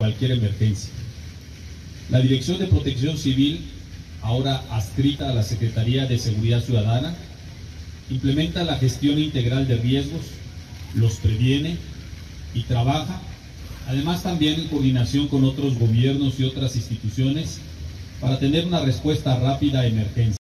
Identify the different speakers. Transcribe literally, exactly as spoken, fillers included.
Speaker 1: cualquier emergencia. La Dirección de Protección Civil, ahora adscrita a la Secretaría de Seguridad Ciudadana, implementa la gestión integral de riesgos, los previene y trabaja, además también en coordinación con otros gobiernos y otras instituciones, para tener una respuesta rápida a emergencias.